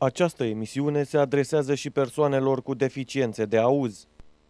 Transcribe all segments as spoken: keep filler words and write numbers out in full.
Această emisiune se adresează și persoanelor cu deficiențe de auz.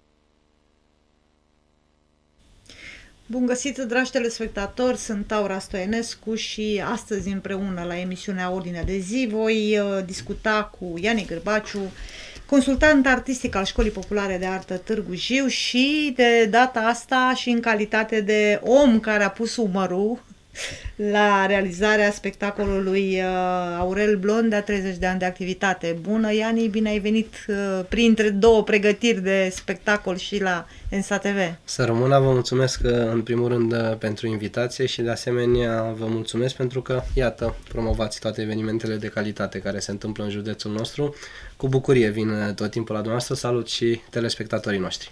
Bun găsit, dragi telespectatori, sunt Aura Stoienescu și astăzi împreună la emisiunea Ordinea de zi voi uh, discuta cu Iani Gârbaciu, consultant artistic al Școlii Populare de Artă Târgu Jiu și de data asta și în calitate de om care a pus umărul la realizarea spectacolului uh, Aurel Blondea, treizeci de ani de activitate. Bună, Iani, bine ai venit uh, printre două pregătiri de spectacol și la Ensa T V. Să rămână, vă mulțumesc în primul rând pentru invitație și de asemenea vă mulțumesc pentru că, iată, promovați toate evenimentele de calitate care se întâmplă în județul nostru. Cu bucurie vin tot timpul la dumneavoastră, salut și telespectatorii noștri.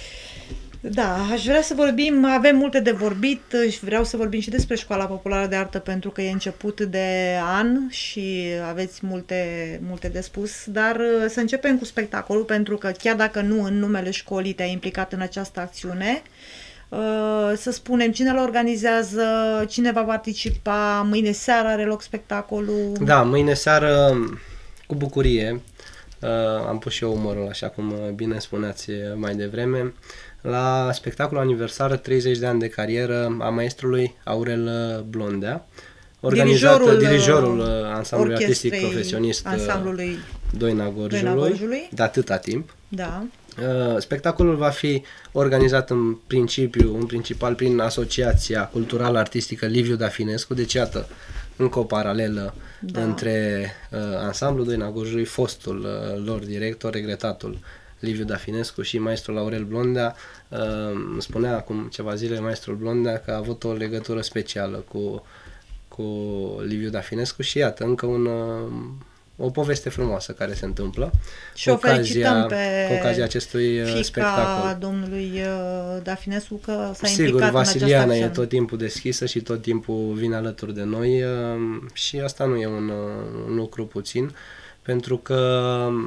Da, aș vrea să vorbim, avem multe de vorbit și vreau să vorbim și despre Școala Populară de Artă pentru că e început de an și aveți multe, multe de spus, dar să începem cu spectacolul pentru că chiar dacă nu în numele școlii te-ai implicat în această acțiune, să spunem cine îl organizează, cine va participa, mâine seară are loc spectacolul. Da, mâine seară, cu bucurie, am pus și eu umărul, așa cum bine spuneați mai devreme, la spectacolul aniversar treizeci de ani de carieră a maestrului Aurel Blondea, organizat dirijorul, dirijorul ansamblului artistic profesionist ansamblului Doina Gorjului, Doina Gorjului, de atâta timp. Da. Spectacolul va fi organizat în principiu, în principal prin Asociația Culturală Artistică Liviu Dafinescu, deci iată, încă o paralelă da. între uh, ansamblul Doina Gorjului, fostul uh, lor director, regretatul Liviu Dafinescu și maestrul Aurel Blondea. Uh, îmi spunea acum ceva zile maestrul Blondea că a avut o legătură specială cu, cu Liviu Dafinescu și iată, încă un, uh, o poveste frumoasă care se întâmplă și o felicităm pe cu ocazia acestui fiica spectacol. domnului Dafinescu că s-a Sigur, implicat Vasiliana în această e tot timpul deschisă și tot timpul vine alături de noi și asta nu e un, un lucru puțin, pentru că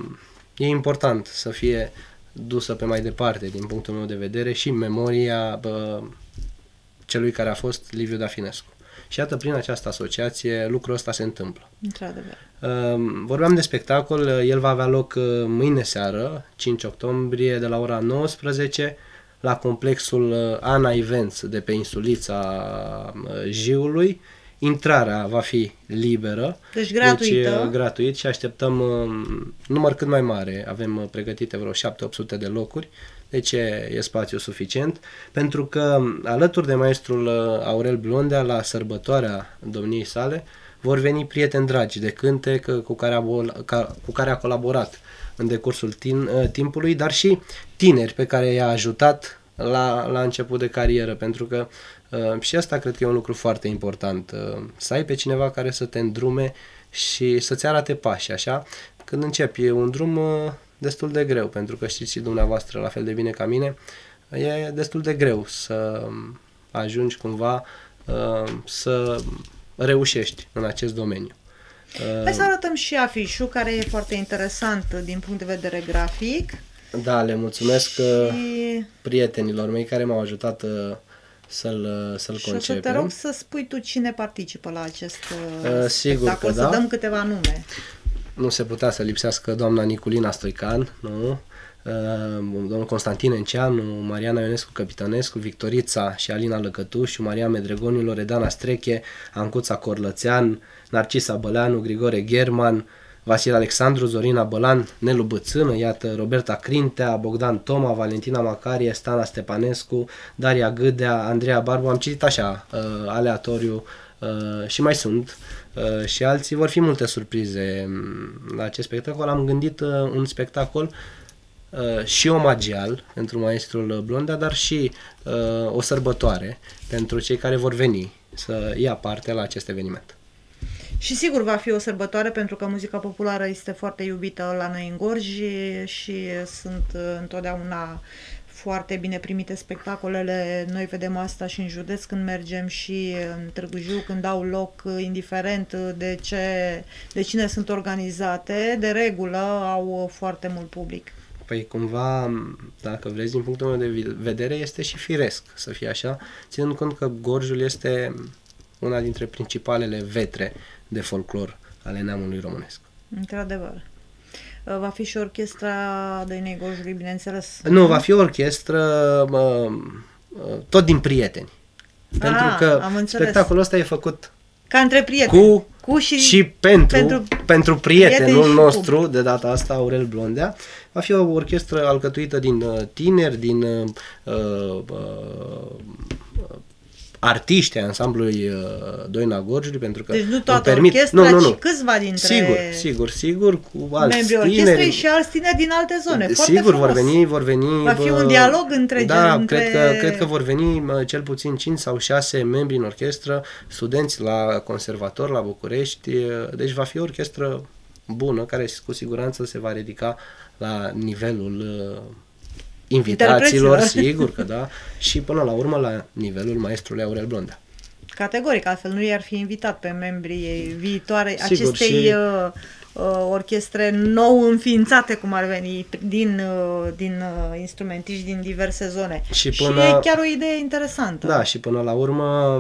e important să fie dusă pe mai departe, din punctul meu de vedere, și memoria bă, celui care a fost Liviu Dafinescu. Și iată, prin această asociație, lucrul ăsta se întâmplă. Într-adevăr. Vorbeam de spectacol, el va avea loc mâine seară, cinci octombrie, de la ora nouăsprezece, la complexul Ana Events de pe insulița Jiului. Intrarea va fi liberă, deci gratuită. Deci, gratuit și așteptăm număr cât mai mare. Avem pregătite vreo șapte opt sute de locuri, deci e, e spațiu suficient, pentru că alături de maestrul Aurel Blondea, la sărbătoarea domniei sale, vor veni prieteni dragi de cântec cu care a, cu care a colaborat în decursul tin, timpului, dar și tineri pe care i-a ajutat la, la început de carieră, pentru că uh, și asta cred că e un lucru foarte important, uh, să ai pe cineva care să te îndrume și să-ți arate pași, așa. Când începi, e un drum uh, destul de greu, pentru că știți și dumneavoastră la fel de bine ca mine, e destul de greu să ajungi cumva uh, să reușești în acest domeniu. Hai să arătăm și afișul, care e foarte interesant din punct de vedere grafic. Da, le mulțumesc și prietenilor mei care m-au ajutat să-l, să-l și concepem. Și te rog să spui tu cine participă la acest uh, sigur spectacol, că să da. dăm câteva nume. Nu se putea să lipsească doamna Niculina Stoican, nu? Domnul Constantin Enceanu, Mariana Ionescu Capitanescu, Victorița și Alina Lăcătușu, Maria Medregoniu, Loredana Streche, Ancuța Corlățean, Narcisa Băleanu, Grigore German, Vasile Alexandru, Zorina Bălan, Nelu Bățână, iată, Roberta Crintea, Bogdan Toma, Valentina Macarie, Stana Stepanescu, Daria Gâdea, Andreea Barbu, am citit așa, uh, aleatoriu, uh, și mai sunt uh, și alții, vor fi multe surprize la acest spectacol. Am gândit uh, un spectacol uh, și omagial pentru maestrul Blondea, dar și uh, o sărbătoare pentru cei care vor veni să ia parte la acest eveniment. Și sigur va fi o sărbătoare pentru că muzica populară este foarte iubită la noi în Gorj și sunt întotdeauna foarte bine primite spectacolele. Noi vedem asta și în județ când mergem și în Târgu Jiu când au loc, indiferent de, ce, de cine sunt organizate, de regulă au foarte mult public. Păi cumva, dacă vreți, din punctul meu de vedere, este și firesc să fie așa, ținând cont că Gorjul este una dintre principalele vetre de folclor ale neamului românesc. Într-adevăr. Va fi și orchestra Dăinei Gorjului, bineînțeles. Nu, va fi o orchestră uh, uh, tot din prieteni. Pentru Ah, că am înțeles. spectacolul ăsta e făcut Ca între prieteni. cu, cu și, și pentru, pentru pentru prietenul prieteni și nostru, public. de data asta, Aurel Blondea. Va fi o orchestră alcătuită din uh, tineri, din uh, uh, uh, artiști ai ansamblului uh, Doina Gorjului, pentru că Deci nu îmi toată permit... orchestra, nu, nu, nu. ci câțiva dintre Sigur, sigur, sigur, cu alți membrii orchestrei tineri. și alți tineri din alte zone. Foarte Sigur, vor frumos. veni, vor veni... Va fi bă, un dialog între... Da, între... cred, că, cred că vor veni mă, cel puțin cinci sau șase membri în orchestră, studenți la conservator la București, deci va fi o orchestră bună, care cu siguranță se va ridica la nivelul uh, invitaților, sigur că da, și până la urmă la nivelul maestrului Aurel Blondea. Categoric, altfel nu i-ar fi invitat pe membrii viitoare Sigur, acestei și... uh, uh, orchestre nou înființate, cum ar veni, din, uh, din uh, instrumentiști din diverse zone. Și, și până... e chiar o idee interesantă. Da, și până la urmă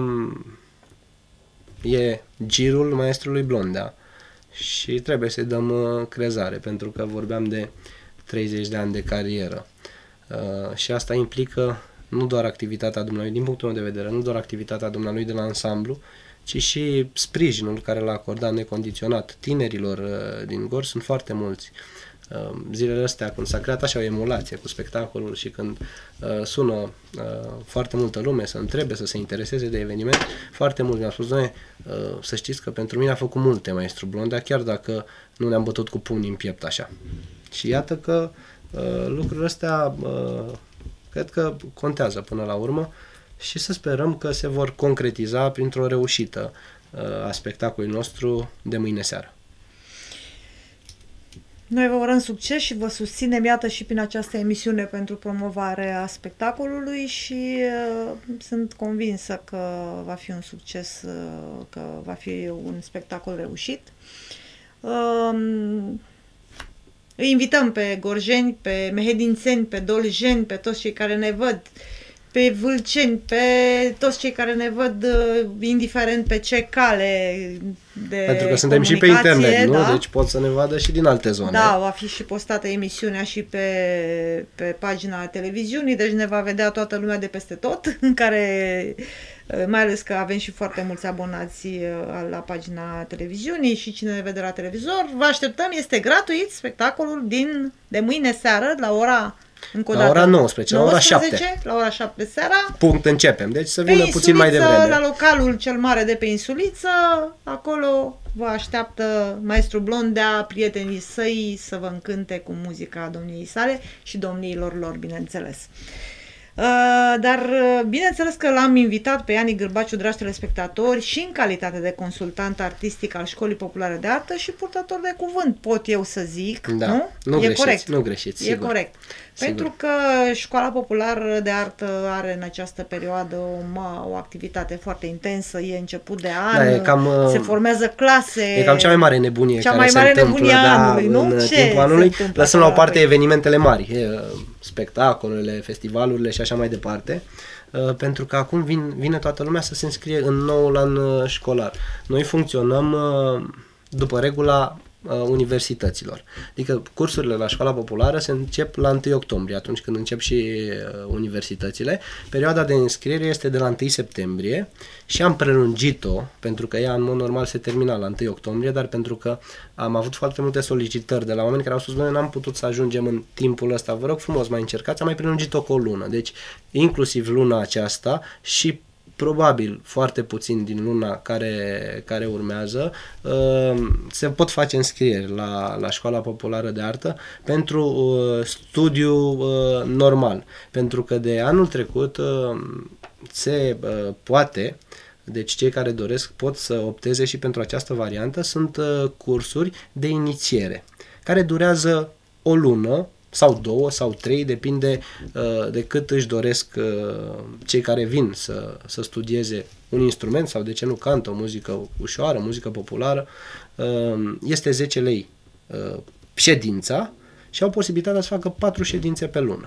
e girul maestrului Blondea și trebuie să-i dăm uh, crezare, pentru că vorbeam de treizeci de ani de carieră. Uh, și asta implică nu doar activitatea dumnealui, din punctul meu de vedere, nu doar activitatea dumnealui de la ansamblu, ci și sprijinul care l-a acordat necondiționat tinerilor uh, din Gorj. Sunt foarte mulți. Uh, zilele astea, când s-a creat așa o emulație cu spectacolul și când uh, sună uh, foarte multă lume să întrebe, să se intereseze de eveniment, foarte mulți mi-au spus: doamne, uh, să știți că pentru mine a făcut multe maestru Blondea, chiar dacă nu ne-am bătut cu pumnii în piept așa. Și iată că uh, lucrurile astea uh, cred că contează până la urmă și să sperăm că se vor concretiza printr-o reușită uh, a spectacolului nostru de mâine seară. Noi vă urăm succes și vă susținem, iată, și prin această emisiune pentru promovarea spectacolului și uh, sunt convinsă că va fi un succes, uh, că va fi un spectacol reușit. Uh, îi invităm pe gorjeni, pe mehedințeni, pe doljeni, pe toți cei care ne văd, pe vâlceni, pe toți cei care ne văd, uh, indiferent pe ce cale de Pentru că suntem și pe internet, nu? Da? Deci pot să ne vadă și din alte zone. Da, va fi și postată emisiunea și pe, pe pagina televiziunii, deci ne va vedea toată lumea de peste tot, în care, mai ales că avem și foarte mulți abonați la pagina televiziunii și cine ne vede la televizor. Vă așteptăm, este gratuit spectacolul din, de mâine seară, la ora... Încă o la dată, ora nouăsprezece, la ora șapte. La ora șapte seara. Punct, începem. Deci să vină pe puțin mai devreme. La localul cel mare de pe Insuliță, acolo vă așteaptă maestru Blondea, prietenii săi, să vă încânte cu muzica domniei sale și domniilor lor, bineînțeles. Uh, dar bineînțeles că l-am invitat pe Iani Gârbaciu, dragi telespectatori, și în calitate de consultant artistic al Școlii Populare de Artă și purtător de cuvânt, pot eu să zic, da, nu? Nu e greșiți, corect. nu greșiți, E sigur. corect. Sigur. Pentru că Școala Populară de Artă are în această perioadă o, o activitate foarte intensă, e început de an, da, e cam, se formează clase. E cam cea mai mare nebunie cea care mai mare se întâmplă nebunie a anului, da, nu? în Ce timpul anului, lăsând la o parte pe... evenimentele mari, spectacolele, festivalurile și așa mai departe. Pentru că acum vin, vine toată lumea să se înscrie în noul an școlar. Noi funcționăm după regula universităților. Adică cursurile la Școala Populară se încep la întâi octombrie, atunci când încep și universitățile. Perioada de înscriere este de la întâi septembrie și am prelungit-o, pentru că ea în mod normal se termina la întâi octombrie, dar pentru că am avut foarte multe solicitări de la oameni care au spus: noi n-am putut să ajungem în timpul ăsta, vă rog frumos, mai încercați, am mai prelungit-o cu o lună. Deci, inclusiv luna aceasta și probabil foarte puțin din luna care, care urmează, uh, se pot face înscrieri la, la Școala Populară de Artă pentru uh, studiu uh, normal. Pentru că de anul trecut uh, se uh, poate, deci cei care doresc pot să opteze și pentru această variantă, sunt uh, cursuri de inițiere, care durează o lună, sau două, sau trei, depinde uh, de cât își doresc uh, cei care vin să, să studieze un instrument sau, de ce nu, cantă, o muzică ușoară, muzică populară. Uh, este zece lei uh, ședința și au posibilitatea să facă patru ședințe pe lună.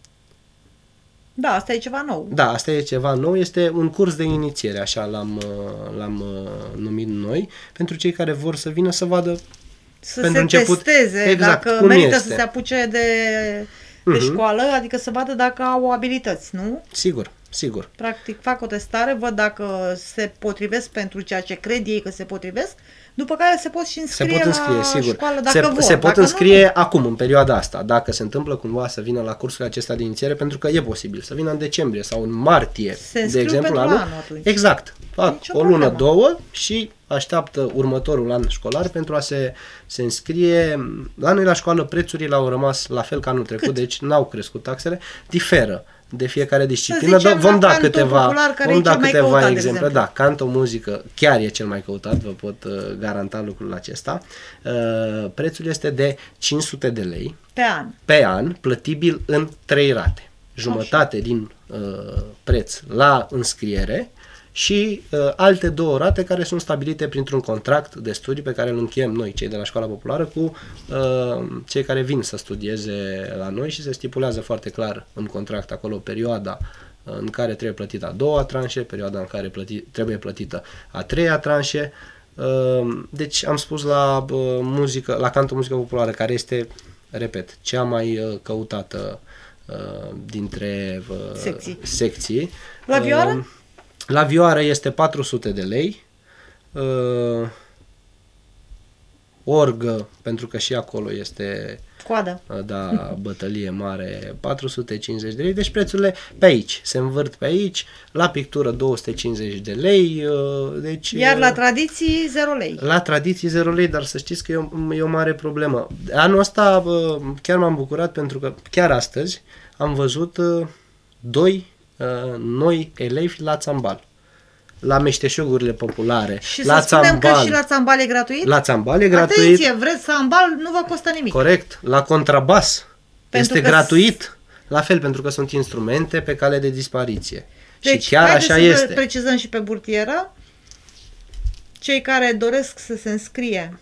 Da, asta e ceva nou. Da, asta e ceva nou, este un curs de inițiere, așa l-am, l-am numit noi, pentru cei care vor să vină să vadă Să pentru se început, testeze exact, dacă cum merită este. să se apuce de, de Mhm. școală, adică să vadă dacă au abilități, nu? Sigur, sigur. Practic fac o testare, văd dacă se potrivesc pentru ceea ce cred ei că se potrivesc, după care se pot și Se înscrie pot înscrie, la sigur. școală dacă se, vor. se pot dacă înscrie nu, acum, în perioada asta, dacă se întâmplă cumva să vină la cursurile acestea de inițiere, pentru că e posibil să vină în decembrie sau în martie, Se de înscriu exemplu, pentru anul. anul atunci. Exact. Fac Nicio o lună, problemă. două și așteaptă următorul an școlar pentru a se, se înscrie. La noi la școală prețurile au rămas la fel ca anul trecut, Cât? deci n-au crescut taxele, diferă de fiecare disciplină. zicem, Da, vom la da canto câteva, popular, care vom e da cel mai câteva căutat, de exemple. exemplu. Da, canto, muzică, chiar e cel mai căutat, vă pot uh, garanta lucrul acesta. Uh, prețul este de cinci sute de lei pe an. pe an, plătibil în trei rate. Jumătate din uh, preț la înscriere și uh, alte două rate care sunt stabilite printr-un contract de studii pe care îl încheiem noi, cei de la Școala Populară, cu uh, cei care vin să studieze la noi și se stipulează foarte clar în contract acolo perioada în care trebuie plătită a doua tranșe, perioada în care plăti, trebuie plătită a treia tranșe. Uh, deci am spus la uh, muzică, la canto muzică populară, care este, repet, cea mai uh, căutată uh, dintre uh, Secții. secții. La vioară? Uh, la vioară este patru sute de lei. Uh, orgă, pentru că și acolo este Coadă. uh, da, bătălie mare, patru sute cincizeci de lei. Deci prețurile pe aici, se învârt pe aici. La pictură două sute cincizeci de lei. Uh, deci, Iar uh, la tradiții, zero lei. la tradiții zero lei, dar să știți că e o, e o mare problemă. Anul ăsta bă, chiar m-am bucurat pentru că chiar astăzi am văzut uh, doi uh, noi elevi la țambal. La meșteșugurile populare. Și la să spunem țambal. că și la țambal e gratuit? La țambal e gratuit. Atenție, vreți țambal, nu vă costă nimic. Corect. La contrabas Pentru este că gratuit. La fel, pentru că sunt instrumente pe cale de dispariție. Deci, și chiar haideți așa să este. precizăm și pe burtieră. Cei care doresc să se înscrie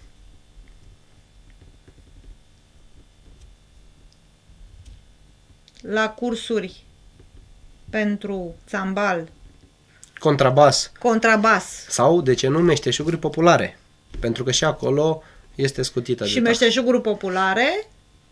la cursuri pentru țambal, Contrabas. contrabas Sau, de ce nu, meșteșuguri populare. Pentru că și acolo este scutită și de taxă. meșteșuguri populare,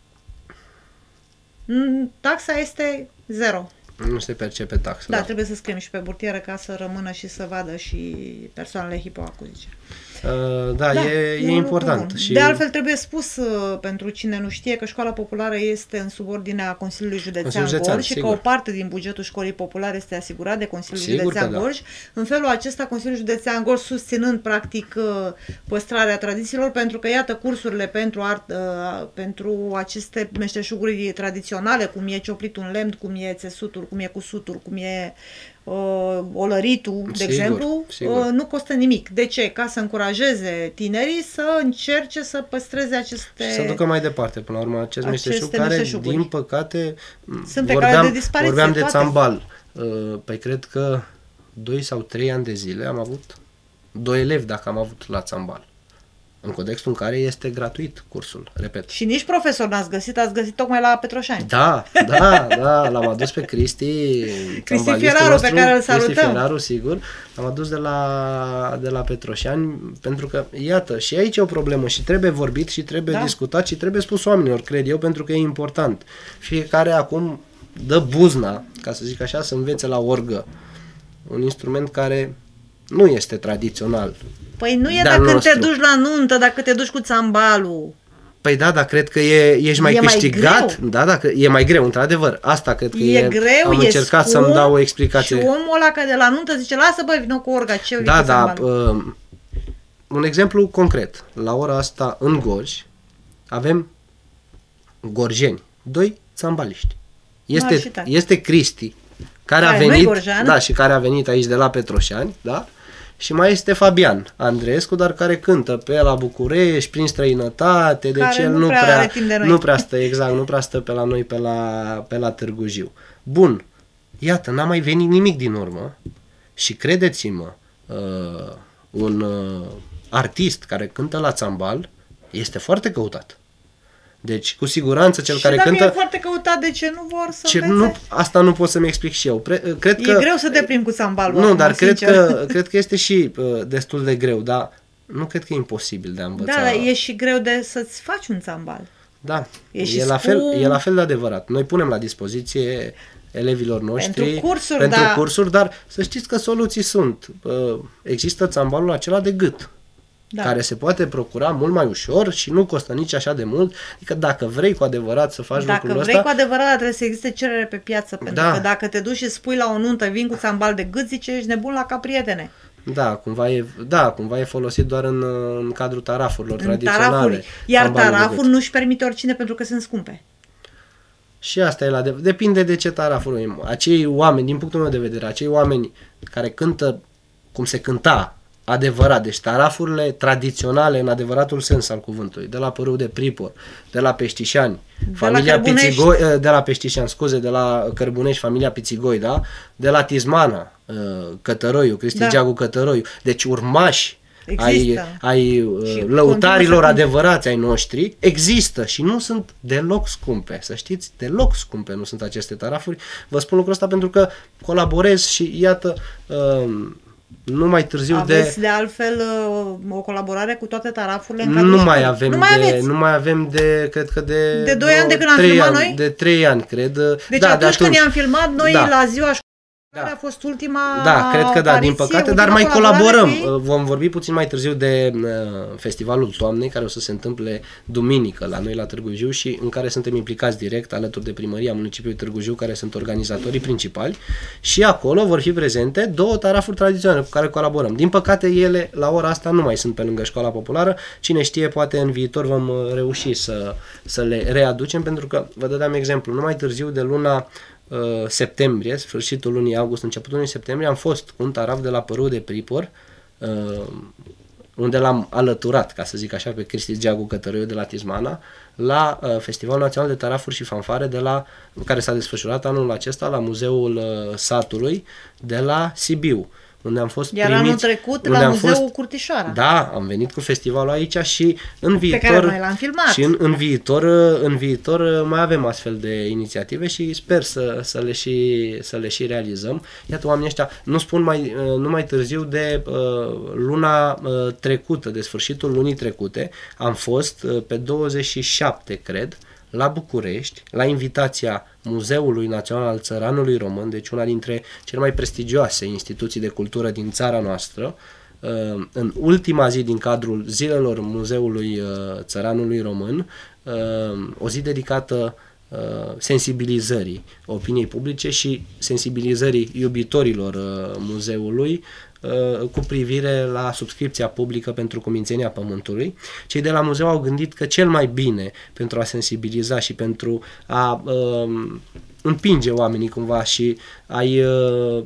m, taxa este zero. Nu se percepe taxă. Da, trebuie să scriem și pe burtieră ca să rămână și să vadă și persoanele hipoacuzice. Uh, da, Da, e, e un important. lucru bun. Și De altfel trebuie spus uh, pentru cine nu știe că școala populară este în subordinea Consiliului Județean, Consiliul Județean, Gorj și sigur. că o parte din bugetul școlii populare este asigurat de Consiliul Sigur Județean că da. Gorj. În felul acesta Consiliul Județean Gorj susținând practic uh, păstrarea tradițiilor, pentru că iată cursurile pentru art, uh, pentru aceste meșteșuguri tradiționale, cum e cioplitul în lemn, cum e țesutul, cum e cusutul, cum e uh, olăritul, de Sigur, exemplu, sigur. uh, nu costă nimic. De ce? Ca să încurajeze tinerii să încerce să păstreze aceste... Și să ducă mai departe, până la urmă, acest aceste meșteșug care, meșteșuguri. din păcate, Sunt pe vorbeam, cale de dispariție, vorbeam de toate. țambal. Uh, Păi cred că doi sau trei ani de zile am avut doi elevi, dacă am avut la țambal. În contextul în care este gratuit cursul, repet. Și nici profesor n-ați găsit, ați găsit tocmai la Petroșani. Da, da, da, l-am adus pe Cristi, țambalistul Fieraru, nostru, pe care îl Cristi salutăm. Fieraru, sigur. L-am adus de la, de la Petroșani, pentru că, iată, și aici e o problemă și trebuie vorbit și trebuie Da. discutat și trebuie spus oamenilor, cred eu, pentru că e important. Fiecare acum dă buzna, ca să zic așa, să învețe la orgă. Un instrument care nu este tradițional. Păi nu e de-al dacă nostru. te duci la nuntă, dacă te duci cu țambalul. Păi da, dar cred că e, ești mai E mai câștigat. greu. Da, dacă e mai greu, într-adevăr. Asta cred că E, e. greu, Am e încercat scump, să-mi dau o explicație. Și omul ăla care de la nuntă zice, lasă băi, vină cu orga, ce Da, cu da. țambalul. Uh, un exemplu concret. La ora asta, în Gorj, avem gorjeni. Doi țambaliști. Este, Ah, și tare. este Cristi, care, Care a nu-i venit, gorjean. da, și care a venit aici de la Petroșani, da? Și mai este Fabian Andreescu, dar care cântă pe la București, prin străinătate, deci Care el nu nu prea prea, are timp de noi. nu prea stă, exact, nu prea stă pe la noi, pe la, pe la Târgu Jiu. Bun, iată, n-a mai venit nimic din urmă și credeți-mă, uh, un uh, artist care cântă la țambal este foarte căutat. Deci, cu siguranță, cel și care dacă cântă... e foarte căutat, de ce nu vor să Ce, învețe? nu, asta nu pot să-mi explic și eu. Pre, cred E că, greu să te plimbi cu țambalul. Nu, acum, dar cred sincer. că, cred că este și uh, destul de greu, dar nu cred că e imposibil de a învăța. Da, dar e și greu de să-ți faci un țambal. Da, E e, și la fel, scump. e la fel de adevărat. Noi punem la dispoziție elevilor noștri Pentru cursuri, pentru da. cursuri, dar să știți că soluții sunt. Uh, Există țambalul acela de gât, Da. care se poate procura mult mai ușor și nu costă nici așa de mult. Adică dacă vrei cu adevărat să faci Dacă lucrul vrei ăsta, cu adevărat, trebuie să existe cerere pe piață, pentru Da. că dacă te duci și spui la o nuntă, vin cu țambal de gât, zice, ești nebun la ca prietene. da, cumva e, da, cumva e folosit doar în, în cadrul tarafurilor În tradiționale. tarafuri. Iar țambalul de tarafuri gât. nu-și permite oricine pentru că sunt scumpe. Și asta e la de- depinde de ce tarafuri e. Acei oameni, din punctul meu de vedere, acei oameni care cântă cum se cânta adevărat, deci tarafurile tradiționale în adevăratul sens al cuvântului, de la Părâu de Pripor, de la Peștișani, familia Cărbunești. Pițigoi, de la Peștișani, scuze, de la Cărbunești, familia Pițigoi, da? De la Tismana, Cătăroiu, Cristi Da. Geagu Cătăroiu. Deci urmași ai, Există. ai uh, Și lăutarilor continuă să adevărați ai noștri există și nu sunt deloc scumpe. Să știți, deloc scumpe nu sunt aceste tarafuri. Vă spun lucrul ăsta pentru că colaborez și iată, uh, nu mai târziu Aveți de... de altfel uh, o colaborare cu toate tarafurile în cadrul Nu mai, școlii. avem nu mai de, aveți. nu mai avem de, cred că de... De doi vreo ani de când am trei filmat ani, noi? De trei ani, cred. Deci da, atunci, de când i-am filmat, noi Da. la ziua școlii Da. a fost ultima Da, cred că da, din apariție, păcate, ultima dar mai colaborare colaborăm. cu ei. Vom vorbi puțin mai târziu de uh, Festivalul Toamnei, care o să se întâmple duminică la noi la Târgu Jiu și în care suntem implicați direct alături de Primăria Municipiului Târgu Jiu, care sunt organizatorii principali, și acolo vor fi prezente două tarafuri tradiționale cu care colaborăm. Din păcate, ele la ora asta nu mai sunt pe lângă Școala Populară. Cine știe, poate în viitor vom uh, reuși să, să le readucem, pentru că, vă dădeam exemplu, numai târziu de luna uh, septembrie, sfârșitul lunii august, începutul lunii septembrie, am fost cu un taraf de la Părâu de Pripor, uh, unde l-am alăturat, ca să zic așa, pe Cristi Geagu Cătăroiu de la Tismana, la uh, Festivalul Național de Tarafuri și Fanfare, de la, care s-a desfășurat anul acesta la Muzeul uh, Satului de la Sibiu, unde am fost Iar primiți, anul trecut unde la am Muzeul fost, Curtișoara. Da, am venit cu festivalul aici și în viitor, care noi l-am filmat. și în, în viitor, în viitor mai avem astfel de inițiative și sper să, să, le, și, să le și realizăm. Iată, oamenii ăștia, nu spun mai, nu mai târziu de uh, luna uh, trecută, de sfârșitul lunii trecute, am fost uh, pe douăzeci și șapte, cred, la București, la invitația Muzeului Național al Țăranului Român, deci una dintre cele mai prestigioase instituții de cultură din țara noastră, în ultima zi din cadrul zilelor Muzeului Țăranului Român, o zi dedicată sensibilizării opiniei publice și sensibilizării iubitorilor muzeului cu privire la subscripția publică pentru Cumințenia Pământului. Cei de la muzeu au gândit că cel mai bine pentru a sensibiliza și pentru a uh, împinge oamenii cumva și a-i, uh,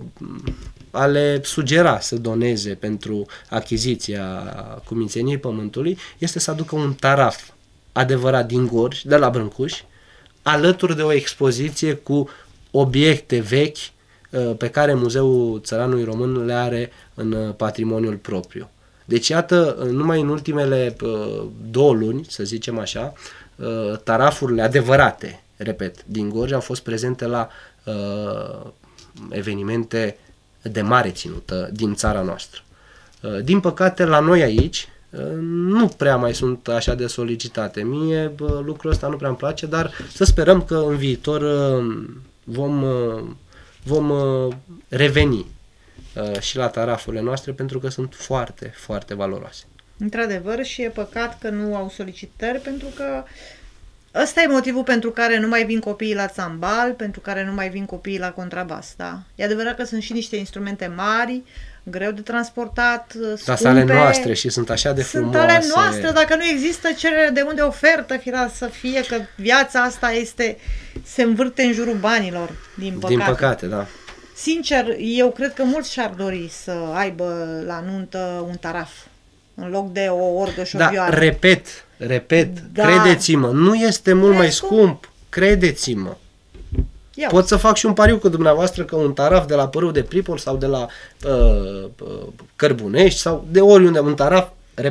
a le sugera să doneze pentru achiziția Cumințeniei Pământului este să aducă un taraf adevărat din Gorj, de la Brâncuși, alături de o expoziție cu obiecte vechi pe care Muzeul Țăranului Român le are în patrimoniul propriu. Deci, iată, numai în ultimele două luni, să zicem așa, tarafurile adevărate, repet, din Gorj au fost prezente la uh, evenimente de mare ținută din țara noastră. Uh, din păcate, la noi aici, uh, nu prea mai sunt așa de solicitate. Mie uh, lucrul ăsta nu prea îmi place, dar să sperăm că în viitor uh, vom... Uh, vom uh, reveni uh, și la tarafurile noastre pentru că sunt foarte, foarte valoroase. Într-adevăr, și e păcat că nu au solicitări, pentru că ăsta e motivul pentru care nu mai vin copiii la țambal, pentru care nu mai vin copiii la contrabas, da? E adevărat că sunt și niște instrumente mari, greu de transportat, scumpe. Dar sunt ale noastre și sunt așa de sunt frumoase. Sunt ale noastre, dacă nu există cerere, de unde ofertă firea să fie, că viața asta este, se învârte în jurul banilor, din păcate. Din păcate, da. Sincer, eu cred că mulți și-ar dori să aibă la nuntă un taraf, în loc de o orgă și o Da, vioară. repet, repet, Da. credeți-mă, nu este mult Nu mai e scump, credeți-mă. Ia Pot să fac și un pariu cu dumneavoastră că un taraf de la Părâu de Pripor sau de la uh, uh, Cărbunești sau de oriunde, un taraf, repet,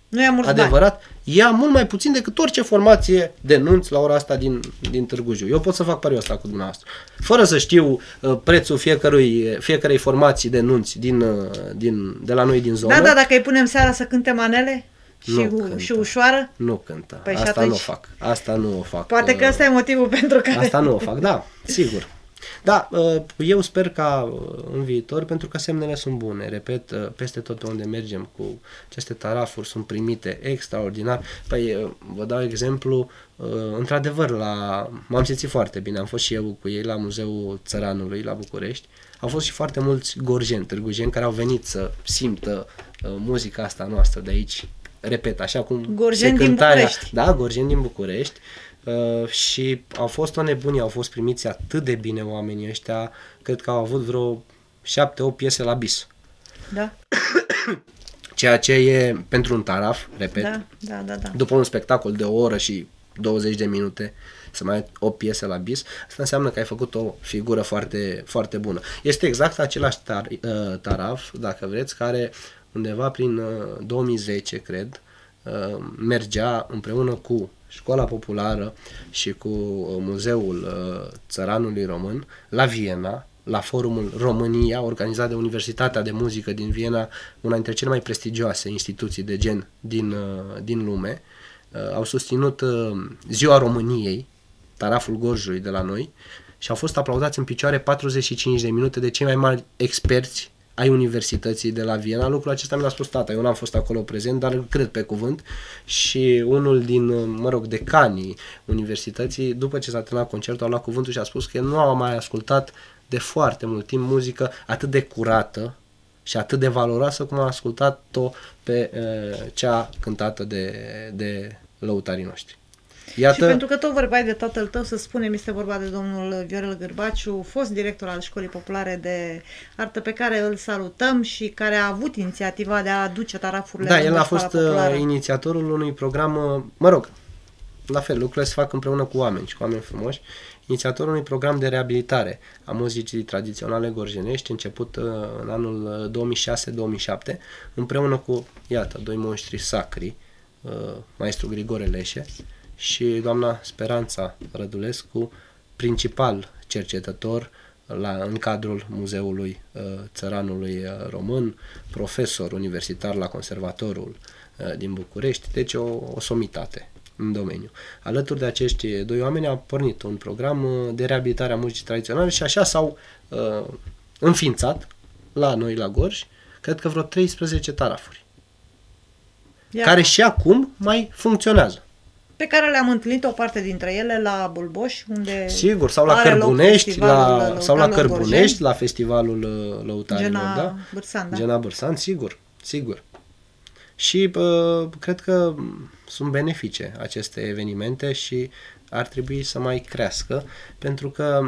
Nu ia mulți adevărat, ia mult mai puțin decât orice formație de nunți la ora asta din, din Târgu Jiu. Eu pot să fac pariul ăsta cu dumneavoastră. Fără să știu uh, prețul fiecărui, fiecarei formații de nunți din, uh, din, de la noi din zonă. Da, da, dacă îi punem seara să cânte manele și, Nu și ușoară. Nu cântă. Păi și asta atunci- nu o fac. Asta nu o fac. Poate că Uh, ăsta e motivul pentru care... Asta nu o fac, da, sigur. Da, eu sper ca în viitor, pentru că semnele sunt bune, repet, peste tot pe unde mergem cu aceste tarafuri sunt primite extraordinar. Păi, vă dau exemplu, într-adevăr, la... m-am simțit foarte bine, am fost și eu cu ei la Muzeul Țăranului, la București, au fost și foarte mulți gorjeni, târgujeni, care au venit să simtă muzica asta noastră de aici, repet, așa cum Gorjeni se din cânta ea. București. Da, gorjeni din București. Uh, și au fost o nebunie, au fost primiți atât de bine oamenii ăștia, cred că au avut vreo șapte opt piese la bis. Da, Ceea ce e pentru un taraf, repet, da, da, da, da. după un spectacol de o oră și douăzeci de minute, să mai ai opt piese la bis, asta înseamnă că ai făcut o figură foarte, foarte bună. Este exact același tar, uh, taraf, dacă vreți, care undeva prin uh, două mii zece, cred, uh, mergea împreună cu Școala Populară și cu uh, Muzeul uh, Țăranului Român la Viena, la Forumul România, organizat de Universitatea de Muzică din Viena, una dintre cele mai prestigioase instituții de gen din, uh, din lume. Uh, au susținut uh, Ziua României, taraful Gorjului de la noi, și au fost aplaudați în picioare patruzeci și cinci de minute de cei mai mari experți ai Universității de la Viena. Lucrul acesta mi l-a spus tata, eu n-am fost acolo prezent, dar îl cred pe cuvânt, și unul din, mă rog, decanii Universității, după ce s-a terminat concertul, a luat cuvântul și a spus că nu a mai ascultat de foarte mult timp muzică atât de curată și atât de valoroasă cum a ascultat-o pe uh, cea cântată de, de lăutarii noștri. Iată... Și pentru că tot vorbeai de tatăl tău, să spunem, este vorba de domnul Viorel Gârbaciu, fost director al Școlii Populare de Artă, pe care îl salutăm și care a avut inițiativa de a aduce tarafurile. Da, în el a Școala fost Populară. inițiatorul unui program, uh, mă rog, la fel, lucrurile se fac împreună cu oameni și cu oameni frumoși, inițiatorul unui program de reabilitare a muzicii tradiționale gorjenești, început uh, în anul două mii șase două mii șapte, împreună cu, iată, doi monștri sacri, uh, maestru Grigore Leșe și doamna Speranța Rădulescu, principal cercetător la, în cadrul Muzeului uh, Țăranului uh, Român, profesor universitar la Conservatorul uh, din București, deci o, o somitate în domeniu. Alături de acești doi oameni a pornit un program uh, de reabilitare a muzicii tradiționale și așa s-au uh, înființat la noi la Gorj, cred că vreo treisprezece tarafuri, Ia. care și acum mai funcționează. Pe care le-am întâlnit o parte dintre ele la Bulboș, unde Sigur, sau la are loc Cărbunești, festivalul la, sau la lăutarilor Cărbunești, gorjeni. la festivalul uh, lăutarilor, Gena da? Bârsan, da? Gena Bârsan, sigur, sigur. Și uh, cred că sunt benefice aceste evenimente și ar trebui să mai crească, pentru că,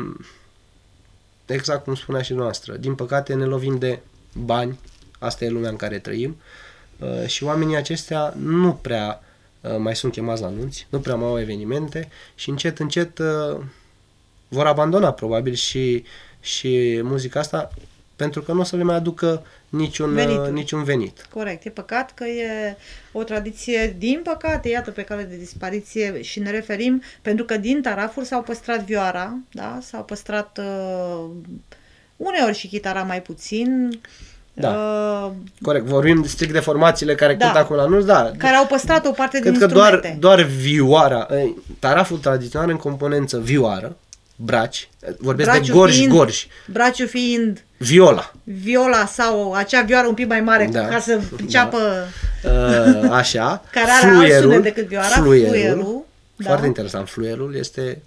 exact cum spunea și noastră, din păcate ne lovim de bani, asta e lumea în care trăim, uh, și oamenii aceștia nu prea uh, mai sunt chemați la nunți, nu prea mai au evenimente și încet, încet uh, vor abandona probabil și, și muzica asta, pentru că nu o să le mai aducă niciun venit. niciun venit. Corect, e păcat că e o tradiție, din păcate, iată, pe cale de dispariție și ne referim, pentru că din tarafuri s-au păstrat vioara, da? S-au păstrat uh, uneori și chitara mai puțin. Da. Uh, Corect, vorbim strict de formațiile care Da. cântă acum la anunț, da. care au păstrat o parte Cred din că doar, instrumente. doar vioara, eh, taraful tradițional în componență vioară, braci, vorbesc Braciul de gorj, fiind- gorj, Braciul fiind viola, viola sau acea vioară un pic mai mare, Da. ca să priceapă, uh, așa, care are alt sunet decât vioara, fluierul, fluierul, da. foarte interesant, fluierul este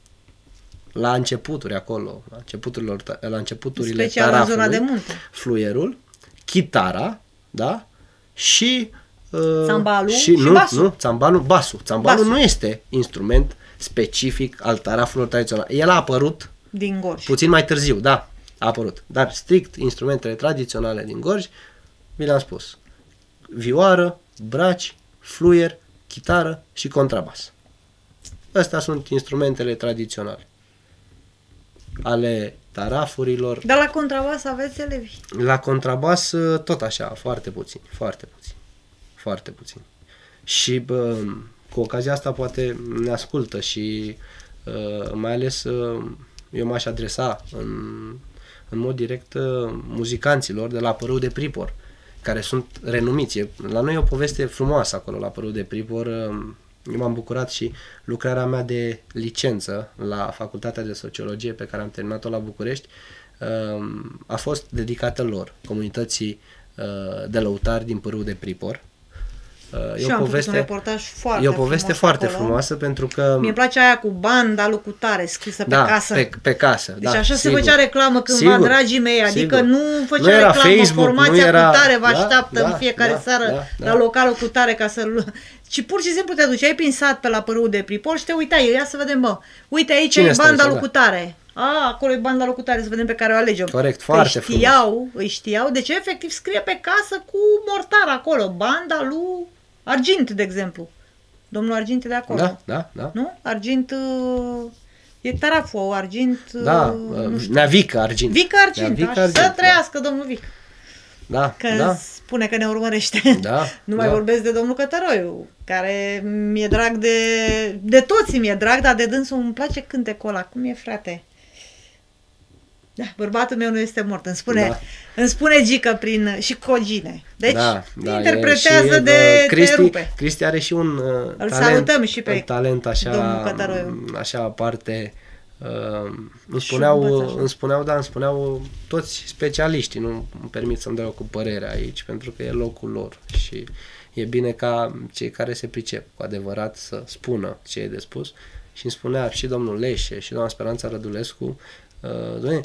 la începuturi acolo, la, începuturilor, la începuturile special în tarafului, zona de munte. fluierul, chitara, da, și uh, Țambalul și, și nu, basul. nu, țambalul, basul. Țambalul Basul. nu este instrument specific al tarafurilor tradiționale. El a apărut Din Gorj. puțin mai târziu, da, a apărut. Dar strict instrumentele tradiționale din Gorj, vi le-am spus. Vioară, braci, fluier, chitară și contrabas. Astea sunt instrumentele tradiționale ale tarafurilor. Dar la contrabas aveți elevi. La contrabas tot așa, foarte puțin, foarte puțin, foarte puțin. Și bă, cu ocazia asta poate ne ascultă și uh, mai ales uh, eu m-aș adresa în, în mod direct uh, muzicanților de la Părâu de Pripor, care sunt renumiți. La noi e o poveste frumoasă acolo la Părâu de Pripor. Eu m-am bucurat și lucrarea mea de licență la Facultatea de Sociologie pe care am terminat-o la București a fost dedicată lor, comunității de lăutari din Părâu de Pripor. E și o am poveste, un reportaj foarte e o poveste frumos foarte acolo. frumoasă pentru că... Mie îmi place aia cu banda locutare scrisă da, pe casă. Pe, pe casă. Deci da, așa sigur. se făcea reclamă cândva, Sigur, dragii mei, adică sigur. nu făcea Nu era reclamă, Facebook, formația nu era- cu tare vă da, așteaptă da, în fiecare da, seară da, da. la localul cu tare ca să... Și pur și simplu te duceai prin sat pe la Părâu de Pripor și te uitai, ia să vedem, bă, uite aici Cine e stă banda aici, da. locutare. A, acolo e banda locutare, să vedem pe care o alegem. Corect, Că foarte îi știau, îi știau, deci efectiv scrie pe casă cu mortar acolo, banda lui Argint, de exemplu. Domnul Argint e de acolo. Da, da, da. Nu? Argint uh, e Tarafu, Argint... uh, Da, nu știu. Neavică Argint. Vic Argint, Neavică așa, Argint, să da. trăiască domnul Vic. Da, Că da, spune că ne urmărește. da. Nu mai da. vorbesc de domnul Cătăroiu, care mi-e drag de... De toți mi-e drag, dar de dânsul îmi place cântecul ăla. Cum e, frate? Da, bărbatul meu nu este mort. Îmi spune, Da. îmi spune Gică prin... și Cogine. Deci Da, da, interpretează e, și, de bă, te Cristi, rupe. Cristi are și un uh, Îl talent, salutăm și pe un talent așa, domnul Cătăroiu. așa aparte. Uh, îmi Și spuneau, învăț așa. îmi spuneau, da, îmi spuneau toți specialiștii, nu îmi permit să-mi dau eu cu părerea aici, pentru că e locul lor și e bine ca cei care se pricep cu adevărat să spună ce e de spus. Și îmi spunea și domnul Leșe și doamna Speranța Rădulescu, uh, doamne,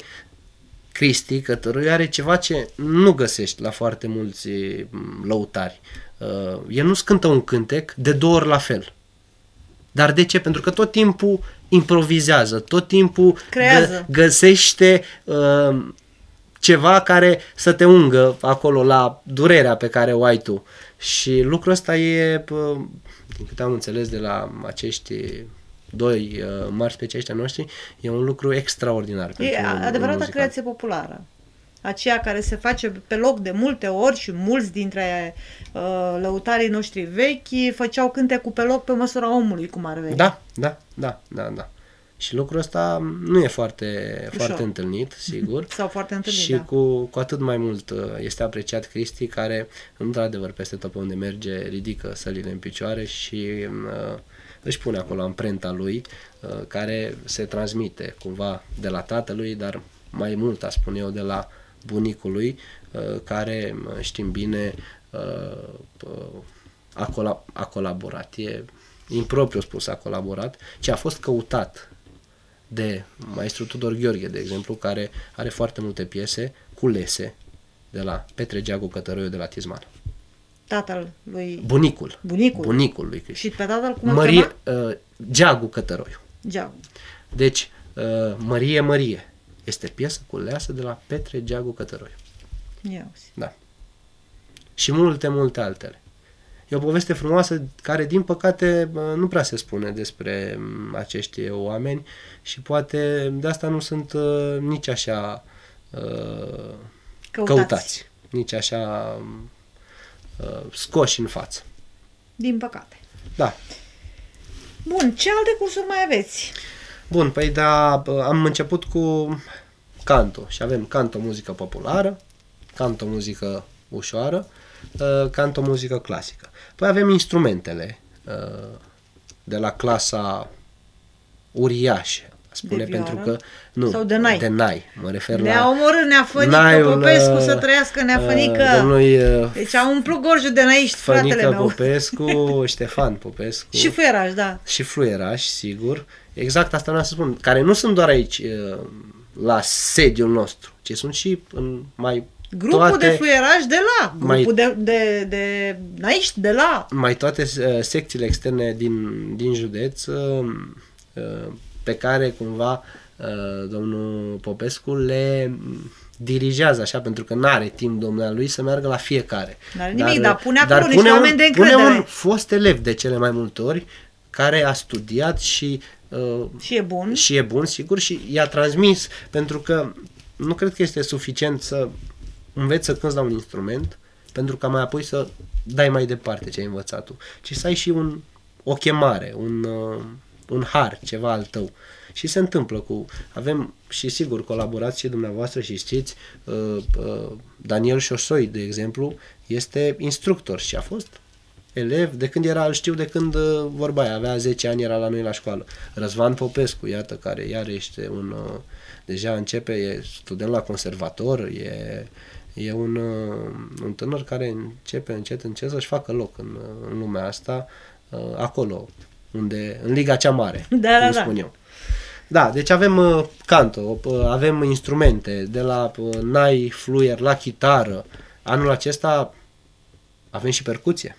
Cristi Cătăroiu are ceva ce nu găsești la foarte mulți m, lăutari. Uh, el nu cântă un cântec de două ori la fel. Dar de ce? Pentru că tot timpul improvizează, tot timpul Creează. găsește uh, ceva care să te ungă acolo la durerea pe care o ai tu. Și lucrul ăsta e, uh, din câte am înțeles de la acești doi uh, mari specialiști ai noștri, e un lucru extraordinar. E pentru un- un adevărata muzicant. creație populară. Aceea care se face pe loc de multe ori și mulți dintre uh, lăutarii noștri vechi făceau cântecul pe loc pe măsura omului, cum ar veni. Da, da, da, da, da. Și lucrul ăsta nu e foarte, foarte întâlnit, sigur. Sau foarte întâlnit, Și da. cu, cu atât mai mult uh, este apreciat Cristi, care, într-adevăr, peste tot pe unde merge, ridică sălile în picioare și uh, își pune acolo amprenta lui, uh, care se transmite cumva de la tatălui, dar mai mult, a spune eu, de la bunicul lui, uh, care, uh, știm bine, uh, uh, a, colab- a colaborat. E impropriu spus a colaborat, ci a fost căutat de maestru Tudor Gheorghe, de exemplu, care are foarte multe piese culese de la Petre Geagu Cătăroiu de la Tizman. Tatăl lui... Bunicul. Bunicul. Bunicul lui Cristi. Și pe tatăl cum îl Mărie, chema? uh, Geagu Cătăroiu. Geagu. Deci, uh, Mărie, Mărie. Este piesă culeasă de la Petre Geagu Cătăroiu. Ia uzi. Da. Și multe, multe altele. E o poveste frumoasă care, din păcate, nu prea se spune despre acești oameni și poate de asta nu sunt uh, nici așa uh, Căutați. căutați, nici așa uh, scoși în față. Din păcate. Da. Bun, ce alte cursuri mai aveți? Bun, păi da, am început cu canto și avem canto muzică populară, canto muzică ușoară, uh, canto muzică clasică. Păi avem instrumentele uh, de la clasa uriașă, spune, De pentru vioară? că nu, Sau de nai? de nai, mă refer Ne-a la omorât Neafănică naiul, Popescu, uh, să trăiască Neafănică. uh, domnului uh, Deci a umplut gorjul de naiști, fratele Fănică meu. Popescu, Ștefan Popescu Și Fluieraș, da. și Fluieraș, sigur. Exact asta vreau să spun, care nu sunt doar aici uh, la sediul nostru, ci sunt și în mai Grupul toate, de Fluieraș de la, mai- grupul de, de, de naiști de la. mai toate uh, secțiile externe din, din județ uh, uh, pe care cumva uh, domnul Popescu le dirigează așa, pentru că n-are timp dumnealui să meargă la fiecare. N-are nimic, dar pune acolo niște pune oameni un, de încredere. Pune un fost elev de cele mai multe ori care a studiat și uh, Și e bun. și e bun, sigur, și i-a transmis, pentru că nu cred că este suficient să înveți să cânti la un instrument, pentru ca mai apoi să dai mai departe ce ai învățat tu, ci să ai și un, o chemare, un, uh, un har, ceva al tău. Și se întâmplă cu... Avem și sigur colaborați și dumneavoastră și știți, uh, uh, Daniel Șosoi, de exemplu, este instructor și a fost elev de când era, știu de când uh, vorba aia, avea zece ani, era la noi la școală. Răzvan Popescu, iată, care iar este un... Uh, deja începe, e student la conservator, e, e un, uh, un tânăr care începe încet, încet să-și facă loc în, în lumea asta, uh, acolo, unde, în liga cea mare, da, cum da, spun da. eu. Da, deci avem uh, canto, uh, avem instrumente, de la uh, nai, fluier, la chitară. Anul acesta avem și percuție.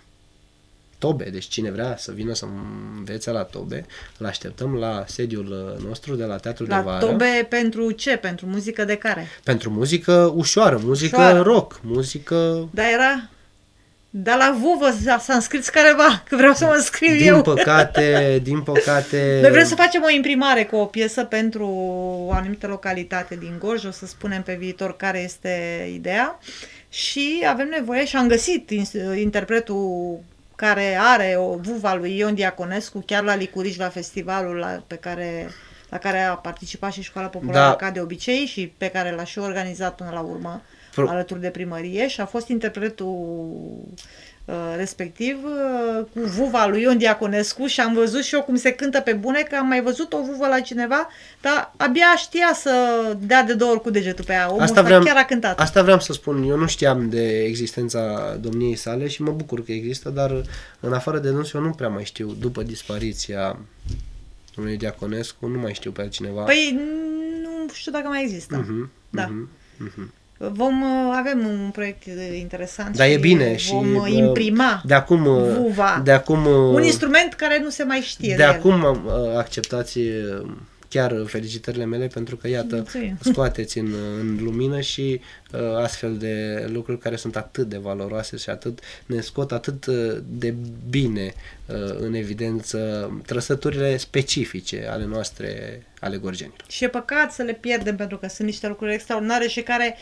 Tobe, deci cine vrea să vină să învețe la tobe, îl așteptăm la sediul nostru de la Teatrul La de Vară. tobe pentru ce? Pentru muzică de care? Pentru muzică ușoară, muzică Ușoară. rock, muzică... Dar era... Dar la vuvă s-a înscris careva, că vreau să mă înscriu Din eu. păcate, din păcate... Noi vrem să facem o imprimare cu o piesă pentru o anumită localitate din Gorj, o să spunem pe viitor care este ideea. Și avem nevoie și am găsit interpretul care are o vuva lui Ion Diaconescu, chiar la Licurici, la festivalul la, pe care, la care a participat și Școala Populară, Da. ca de obicei, și pe care l-a și organizat până la urmă, Pro- alături de primărie, și a fost interpretul uh, respectiv uh, cu vuva lui Ion Diaconescu și am văzut și eu cum se cântă pe bune, că am mai văzut o vuvă la cineva, dar abia știa să dea de două ori cu degetul pe ea. Omul Asta ăsta vreau, chiar a cântat. asta vreau să spun, eu nu știam de existența domniei sale și mă bucur că există, dar în afară de dânsul eu nu prea mai știu, după dispariția domnului Diaconescu, nu mai știu pe altcineva. Păi nu știu dacă mai există. uh-huh, Da. uh-huh, uh-huh. Vom, uh, avem un proiect interesant. Dar și e bine și vom uh, uh, imprima de acum, uh, vuva. de acum, uh, Un instrument care nu se mai știe de de el. acum uh, acceptați uh, chiar felicitările mele pentru că, iată, Mulțumim. scoateți în, în lumină și uh, astfel de lucruri care sunt atât de valoroase și atât ne scot atât uh, de bine uh, în evidență trăsăturile specifice ale noastre, ale gorjenilor. Și e păcat să le pierdem pentru că sunt niște lucruri extraordinare și care...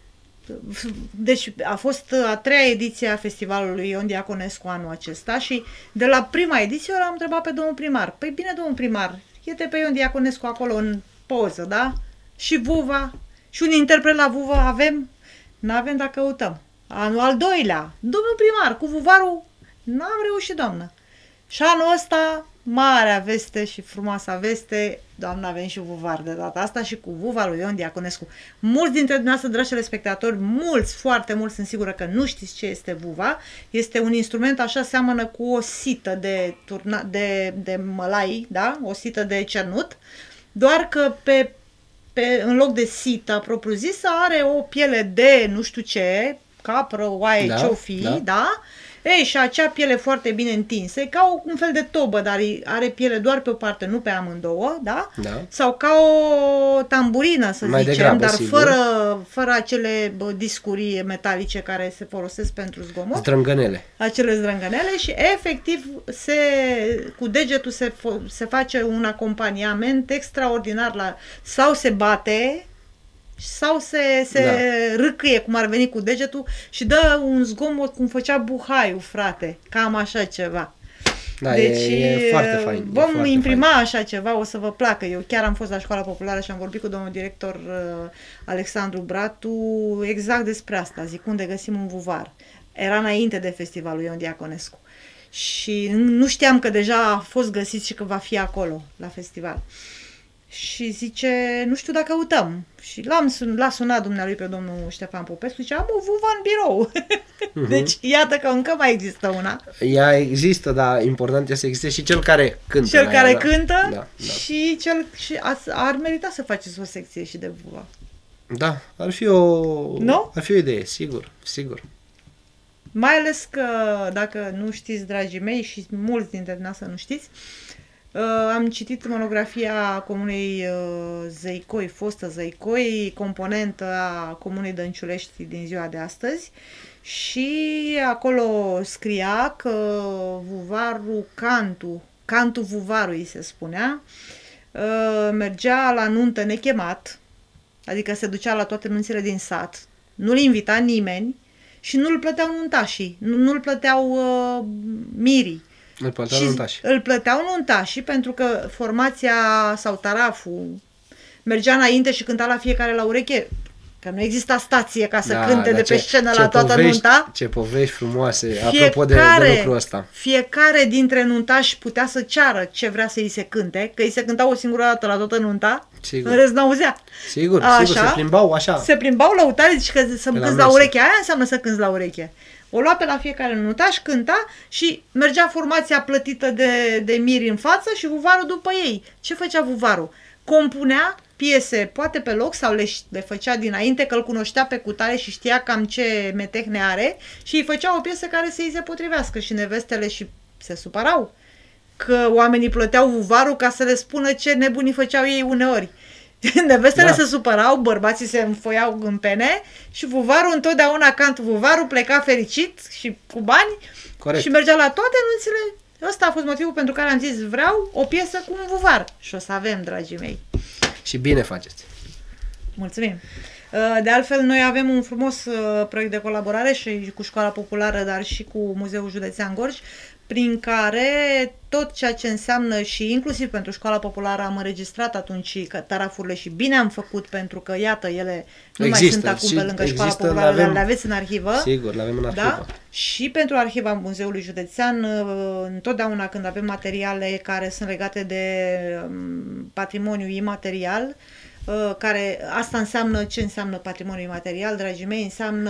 Deci a fost a treia ediție a festivalului Ion Diaconescu anul acesta și de la prima ediție eu l-am întrebat pe domnul primar. Păi bine, domnul primar, e pe Ion Diaconescu acolo în poză, da? Și vuva, și un interpret la vuvă avem? N-avem, dar căutăm. Anul al doilea, domnul primar, cu vuvarul, n-am reușit, doamnă. Și anul ăsta, marea veste și frumoasa veste, doamnă, avem și vuvar de data asta și cu vuva lui Ion Diaconescu. Mulți dintre dumneavoastră, dragi telespectatori, mulți, foarte mulți, sunt sigură că nu știți ce este vuva. Este un instrument, așa seamănă cu o sită de, turna, de, de mălai, da? O sită de cernut, doar că pe, pe, în loc de sită propriu-zisă are o piele de nu știu ce, capră, oaie, Da, ce-o fi, da. da? Ei, și acea piele foarte bine întinsă, e ca un fel de tobă, dar are piele doar pe o parte, nu pe amândouă, da? Da? Sau ca o tamburină, să Mai zicem, degrabă, dar sigur. fără, fără acele bă, discuri metalice care se folosesc pentru zgomot, Zdrângănele. acele zdrângănele, și efectiv se, cu degetul se, fo- se face un acompaniament extraordinar la, sau se bate sau se, se Da. râcâie, cum ar veni, cu degetul și dă un zgomot cum făcea buhaiul, frate, cam așa ceva. Da, Deci e, e foarte fain. e vom foarte imprima fain. așa ceva, o să vă placă. Eu chiar am fost la Școala Populară și am vorbit cu domnul director uh, Alexandru Bratu exact despre asta, zic unde găsim un vuvar. Era înainte de festivalul Ion Diaconescu. Și nu știam că deja a fost găsit și că va fi acolo, la festival. Și zice, nu știu dacă căutăm. Și l-am sun, l-a sunat dumnealui pe domnul Ștefan Popescu, zice, am o vuvă în birou. Mhm. Deci, iată că încă mai există una. Ea există, dar important este să existe și cel care cântă. Cel la care ea, da. cântă Da, da. și cel și a, ar merita să faceți o secție și de vuva. Da, ar fi o, Nu? ar fi o idee, sigur, sigur. Mai ales că, dacă nu știți, dragii mei, și mulți dintre dumneavoastră nu știți, uh, am citit monografia Comunei uh, Zăicoi, fostă Zăicoi, componentă a Comunei Dănciulești din ziua de astăzi, și acolo scria că vuvarul Cantu, Cantu vuvarul îi se spunea, uh, mergea la nuntă nechemat, adică se ducea la toate nunțile din sat, nu-l invita nimeni, și nu îl plăteau nuntașii, nu, nu îl plăteau uh, mirii. Îl plăteau Și nuntașii. îl plăteau nuntașii pentru că formația sau taraful mergea înainte și cânta la fiecare la ureche, că nu exista stație ca să Da, cânte dar de pe ce- scenă ce la toată povești- nunta. Ce povești frumoase, apropo de, de lucrul ăsta. Fiecare dintre nuntași putea să ceară ce vrea să îi se cânte, că îi se cânta o singură dată la toată nunta, Sigur. în rest n-auzea. Sigur, Așa. sigur, se plimbau așa. Se plimbau lăutari, zici că să-mi Pe la cânți la mese. ureche, aia înseamnă să cânți la ureche. O lua pe la fiecare nuntaș, cânta și mergea formația plătită de, de miri în față și vuvarul după ei. Ce făcea vuvarul? Compunea piese, poate pe loc, sau le, le făcea dinainte, că îl cunoștea pe cutare și știa cam ce metehne are și îi făcea o piesă care să îi se potrivească și nevestele și se supărau că oamenii plăteau vuvarul ca să le spună ce nebunii făceau ei uneori. Nevestele Da. se supărau, bărbații se înfoiau în pene și vuvarul întotdeauna, cantul vuvarul, pleca fericit și cu bani. Corect. Și mergea la toate nunțile. Ăsta a fost motivul pentru care am zis vreau o piesă cu un vuvar. Și o să avem, dragii mei. Și bine faceți. Mulțumim! De altfel, noi avem un frumos uh, proiect de colaborare și cu Școala Populară, dar și cu Muzeul Județean Gorj, prin care tot ceea ce înseamnă și inclusiv pentru Școala Populară am înregistrat atunci că tarafurile și bine am făcut pentru că, iată, ele nu mai Există sunt acum și pe lângă Școala există, Populară, le avem- dar le aveți în arhivă. Sigur, le avem în arhivă. Da? Și pentru Arhiva Muzeului Județean, uh, întotdeauna când avem materiale care sunt legate de um, patrimoniu imaterial, uh, care asta înseamnă, ce înseamnă patrimoniu imaterial, dragii mei, înseamnă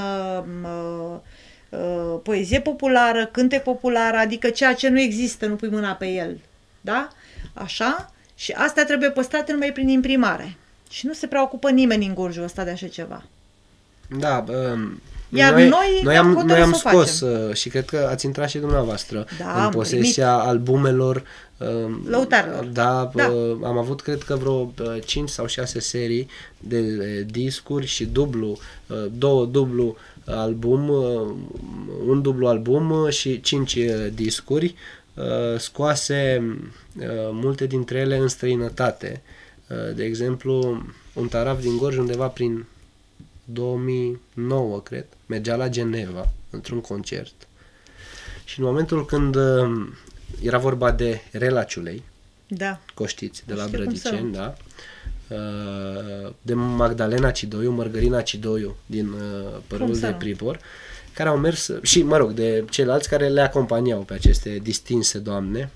um, uh, poezie populară, cântec popular, adică ceea ce nu există, nu pui mâna pe el. Da? Așa? Și astea trebuie păstrate numai prin imprimare. Și nu se preocupă nimeni în Gorjul ăsta de așa ceva. Da, um, Iar noi, noi noi am am, hotărât noi am să o scos facem. uh, și cred că ați intrat și dumneavoastră Da, în am posesia albumelor. um, Lăutarilor. Da, Da. uh, am avut cred că vreo uh, cinci sau șase serii de uh, discuri și dublu, uh, două dublu album, uh, un dublu album uh, și cinci uh, discuri uh, scoase, uh, multe dintre ele în străinătate. Uh, de exemplu, un taraf din Gorj undeva prin două mii nouă, cred, mergea la Geneva într-un concert și în momentul când uh, era vorba de Rela Ciulei, Da. Coștiți, de la Știu cum să Brădiceni, nu. da, uh, de Magdalena Cidoiu, Mărgărina Cidoiu din uh, Părul Cum să de nu? Pribor, care au mers, și mă rog, de ceilalți care le acompaniau pe aceste distinse doamne,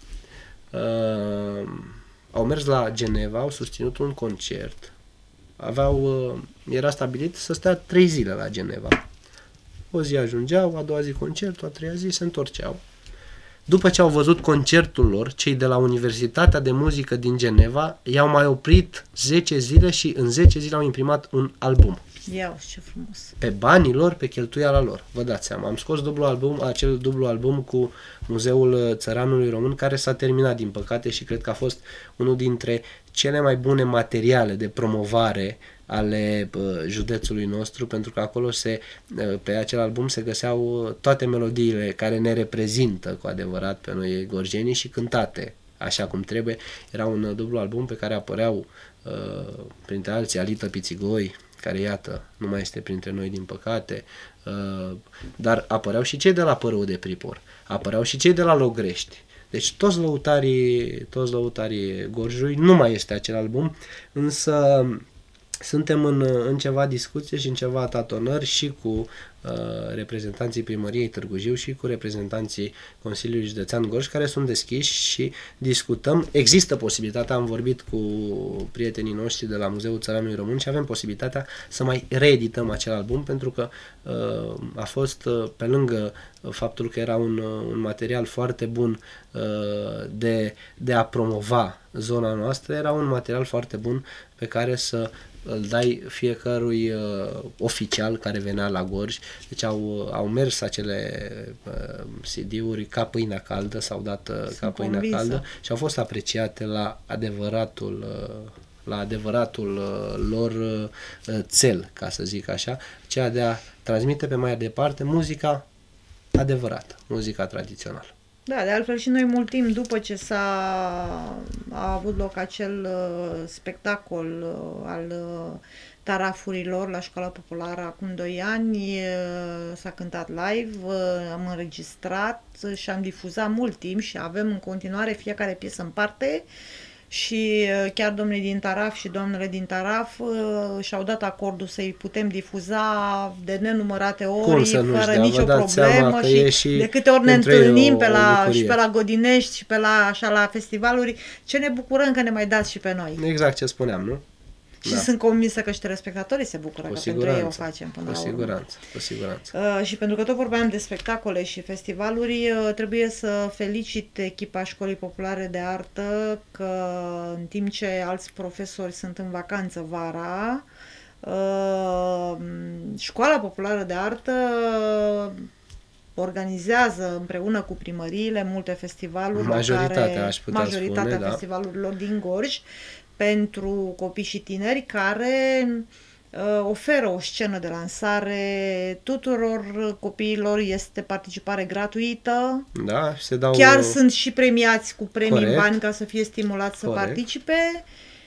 uh, au mers la Geneva, au susținut un concert, aveau, uh, era stabilit să stea trei zile la Geneva. O zi ajungeau, a doua zi concertul, a treia zi se întorceau. După ce au văzut concertul lor, cei de la Universitatea de Muzică din Geneva i-au mai oprit zece zile și în zece zile au imprimat un album. Ia uite ce frumos. Pe banii lor, pe cheltuiala lor. Vă dați seama, am scos dublu album, acel dublu album cu Muzeul Țăranului Român, care s-a terminat, din păcate, și cred că a fost unul dintre cele mai bune materiale de promovare ale uh, județului nostru, pentru că acolo se, uh, pe acel album se găseau toate melodiile care ne reprezintă cu adevărat pe noi gorjenii și cântate așa cum trebuie. Era un uh, dublu album pe care apăreau uh, printre alții Alita Pițigoi, care iată nu mai este printre noi din păcate, uh, dar apăreau și cei de la Părul de Pripor, apăreau și cei de la Logrești. Deci toți lăutarii, toți lăutarii Gorjului, nu mai este acel album, însă suntem în, în ceva discuție și în ceva tatonări și cu uh, reprezentanții Primăriei Târgu Jiu și cu reprezentanții Consiliului Județean Gorj, care sunt deschiși și discutăm. Există posibilitatea, am vorbit cu prietenii noștri de la Muzeul Țăranului Român și avem posibilitatea să mai reedităm acel album, pentru că uh, a fost, uh, pe lângă faptul că era un, un material foarte bun uh, de, de a promova zona noastră, era un material foarte bun pe care să îl dai fiecărui uh, oficial care venea la Gorj. Deci au, au mers acele uh, C D-uri ca pâinea caldă, s-au dat uh, ca pâinea convinsă. caldă și au fost apreciate la adevăratul uh, la adevăratul uh, lor uh, țel, ca să zic așa, ceea de a transmite pe mai departe muzica adevărată, muzica tradițională. Da, de altfel și noi mult timp după ce s-a a avut loc acel uh, spectacol uh, al uh, tarafurilor la Școala Populară acum doi ani, uh, s-a cântat live, uh, am înregistrat și am difuzat mult timp și avem în continuare fiecare piesă în parte și uh, chiar domnii din Taraf și doamnele din Taraf uh, și-au dat acordul să-i putem difuza de nenumărate ori, fără nicio problemă și, și de câte ori ne întâlnim pe la, și pe la Godinești și pe la, așa, la festivaluri, ce ne bucurăm că ne mai dați și pe noi. Exact ce spuneam, nu? Și da. Sunt convinsă că și telespectatorii se bucură cu că siguranță, pentru ei o facem până cu la urmă. siguranță, cu siguranță. Uh, și pentru că tot vorbeam de spectacole și festivaluri, uh, trebuie să felicit echipa Școlii Populare de Artă că în timp ce alți profesori sunt în vacanță vara, uh, Școala Populară de Artă organizează împreună cu primăriile multe festivaluri, majoritatea, care, aș putea majoritatea spune, festivalurilor din Gorj, pentru copii și tineri care uh, oferă o scenă de lansare tuturor copiilor, este participare gratuită. Da, se dau... Chiar sunt și premiați cu premii Corect. în bani ca să fie stimulați să Corect. participe.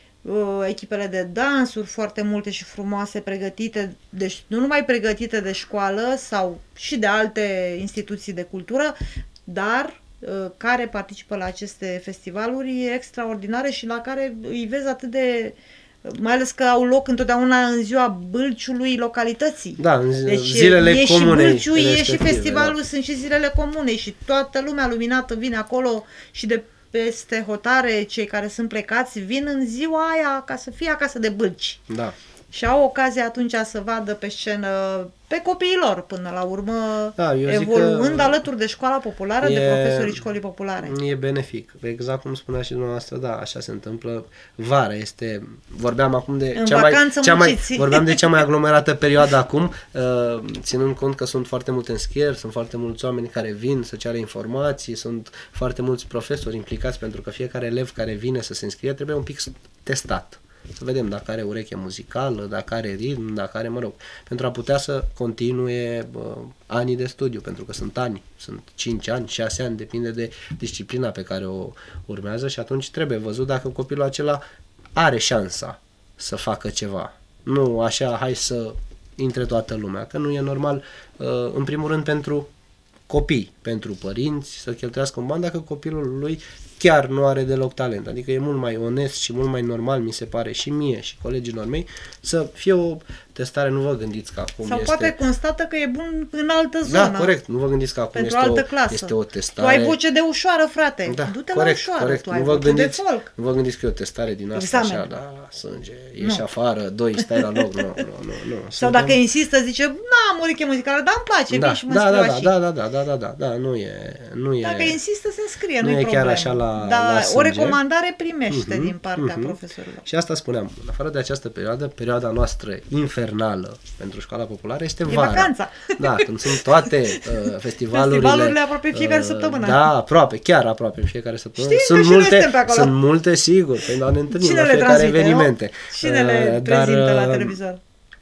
Uh, echipele de dansuri foarte multe și frumoase pregătite, deci nu numai pregătite de școală sau și de alte instituții de cultură, dar care participă la aceste festivaluri extraordinare și la care îi vezi atât de... mai ales că au loc întotdeauna în ziua Bâlciului localității. Da, în deci zilele e comune. Și Bâlciul, e și festivalul, da. Sunt și zilele comune și toată lumea luminată vine acolo și de peste hotare, cei care sunt plecați, vin în ziua aia ca să fie acasă de Bâlci. Da. Și au ocazia atunci să vadă pe scenă pe copiilor până la urmă, da, evoluând alături de Școala Populară, e, de profesorii Școlii Populare. E benefic. Exact cum spunea și dumneavoastră, da, așa se întâmplă. Vara este, vorbeam acum de în cea mai, cea mai, munciți. vorbeam de cea mai aglomerată perioadă acum, uh, ținând cont că sunt foarte multe înscrieri, sunt foarte mulți oameni care vin să ceară informații, sunt foarte mulți profesori implicați, pentru că fiecare elev care vine să se înscrie trebuie un pic testat. Să vedem dacă are ureche muzicală, dacă are ritm, dacă are, mă rog, pentru a putea să continue uh, anii de studiu, pentru că sunt ani, sunt cinci ani, șase ani, depinde de disciplina pe care o urmează și atunci trebuie văzut dacă copilul acela are șansa să facă ceva. Nu așa, hai să intre toată lumea, că nu e normal, uh, în primul rând pentru copii, pentru părinți, să cheltuiască un ban dacă copilul lui chiar nu are deloc talent. Adică e mult mai onest și mult mai normal, mi se pare, și mie și colegilor mei, să fie o testare, nu vă gândiți că acum sau este... poate constată că e bun în altă zonă. Da, corect, nu vă gândiți că acum pentru este, altă o, clasă. este o testare... Tu ai voce de ușoară, frate, da, du-te corect, la ușoară, corect. tu ai Nu vă voce gândiți, de folk. Nu vă gândiți că e o testare din asta, Examen. așa, da, sânge, ieși nu. afară, doi, stai la loc, nu, nu, nu. nu. Sau Suntem... dacă insistă, zice, n-am ureche muzicală, dar îmi place, da, vin și mă da, scriu da, așa. da, da, da, da, da, da, da, nu e... Nu e... Dacă insistă, se înscrie, nu nu-i e problemă. chiar așa la, dar la o sânge. recomandare primește uh-huh, din partea uh-huh. profesorilor. Și asta spuneam, în afară de această perioadă, perioada noastră infernală pentru Școala Populară este E vara. vacanța. Da, când sunt toate uh, festivalurile. Festivalurile aproape fiecare uh, săptămână. Da, aproape, chiar aproape în fiecare săptămână. Știi sunt că și noi multe, suntem pe acolo. sunt multe, sigur, pentru a ne întâlnim Cine la le fiecare transmite, evenimente. Nu? Cine le Uh, dar, prezintă la uh, televizor?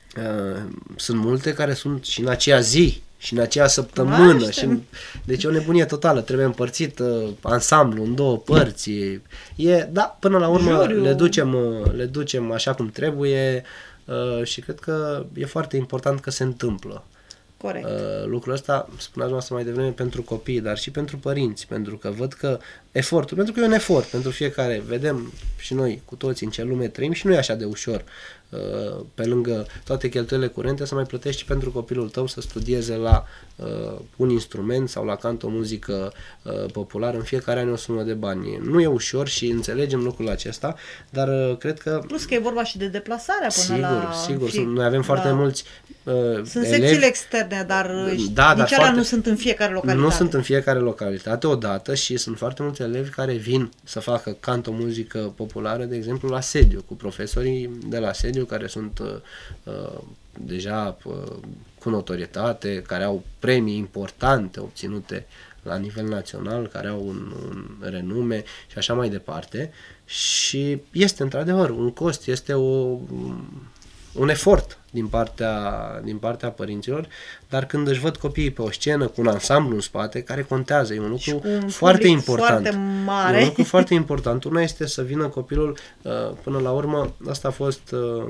Uh, sunt multe care sunt și în aceea zi și în aceea săptămână și în, deci e o nebunie totală, trebuie împărțit uh, ansamblu în două părți e, da, până la urmă Juriu. le ducem, uh, le ducem așa cum trebuie uh, și cred că e foarte important că se întâmplă. Corect. Uh, lucrul ăsta, spuneați noastră mai devreme, pentru copii, dar și pentru părinți, pentru că văd că efortul, pentru că e un efort pentru fiecare, vedem și noi cu toți în ce lume trăim și nu e așa de ușor. Uh, pe lângă toate cheltuielile curente să mai plătești și pentru copilul tău să studieze la uh, un instrument sau la cant o muzică uh, populară, în fiecare an e o sumă de bani. Nu e ușor și înțelegem lucrul acesta, dar uh, cred că... Plus că e vorba și de deplasarea până sigur, la... Sigur, sigur. noi avem foarte la... mulți uh, Sunt elevi. secțiile externe, dar Da, nici dar alea foarte... nu sunt în fiecare localitate. Nu sunt în fiecare localitate odată și sunt foarte mulți elevi care vin să facă cant o muzică populară, de exemplu, la sediu, cu profesorii de la sediu care sunt uh, uh, deja uh, cu notorietate, care au premii importante obținute la nivel național, care au un, un renume și așa mai departe. Și este într-adevăr un cost, este o... un efort din partea, din partea părinților, dar când își văd copiii pe o scenă cu un ansamblu în spate, care contează, e un lucru un foarte important. Foarte mare. E un lucru foarte important. Una este să vină copilul, uh, până la urmă, asta a fost uh,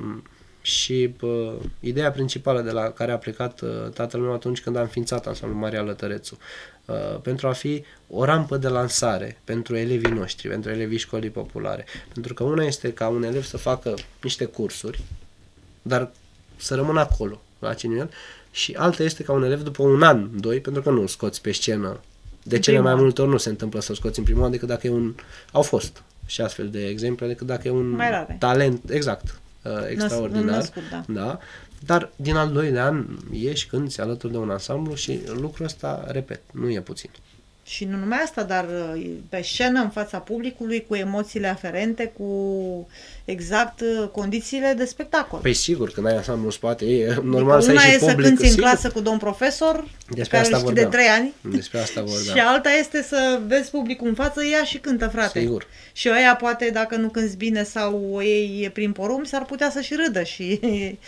și uh, ideea principală de la care a plecat uh, tatăl meu atunci când a înființat ansamblul Maria Lătărețu, uh, pentru a fi o rampă de lansare pentru elevii noștri, pentru elevii școlii populare. Pentru că una este ca un elev să facă niște cursuri, dar să rămână acolo, la acel nivel, și alta este ca un elev după un an, doi, pentru că nu îl scoți pe scenă. De în cele mai an. multe ori nu se întâmplă să-l scoți în primul an decât dacă e un... Au fost și astfel de exemple, decât dacă e un talent, exact, uh, extraordinar. Născut, da. Da? Dar din al doilea an ieși, cânti alături de un ansamblu și lucrul ăsta, repet, nu e puțin. Și nu numai asta, dar pe scenă, în fața publicului, cu emoțiile aferente, cu exact condițiile de spectacol. Păi sigur, când ai ansamblu în spate, e normal adică să ai una și e public. să cânti în sigur. clasă cu domn profesor, Despre care asta îl știi de vorbeam. trei ani. Despre asta vorbeam. Și alta este să vezi publicul în față, ia și cântă, frate. Sigur. Și ăia poate, dacă nu cânti bine sau o iei prin porumb, s-ar putea să-și râdă și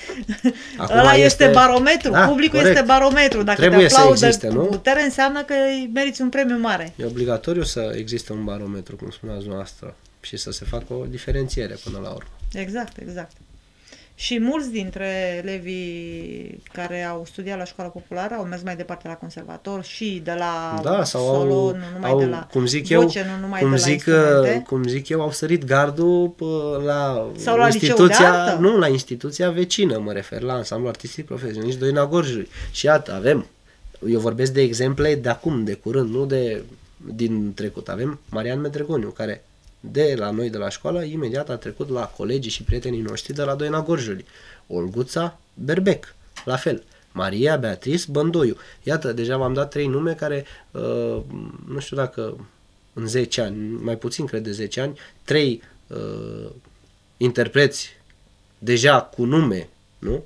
Acum ăla este, este barometru, da, publicul corect. este barometru. Dacă Trebuie te să aplaudă existe, cu nu? putere, înseamnă că îi meriți un premiu mare. E obligatoriu să existe un barometru, cum spuneați noastră, și să se facă o diferențiere până la urmă. Exact, exact. Și mulți dintre elevii care au studiat la școala populară au mers mai departe la conservator și de la Da, sau solo, au, nu numai au, de la cum zic voce, eu, nu numai cum de la zic, instrumente. cum zic eu, au sărit gardul pă, la, Sau la liceu de instituția, artă. nu, la instituția vecină, mă refer la Ansamblu Artistic Profesionist Doina Gorjului. Și iată, avem, eu vorbesc de exemple de acum, de curând, nu de din trecut. Avem Marian Medregoniu, care de la noi de la școală, imediat a trecut la colegii și prietenii noștri de la Doina Gorjului. Olguța Berbec, la fel. Maria Beatrice Băndoiu. Iată, deja v-am dat trei nume care, uh, nu știu dacă în zece ani, mai puțin cred de zece ani, trei uh, interpreți deja cu nume, nu?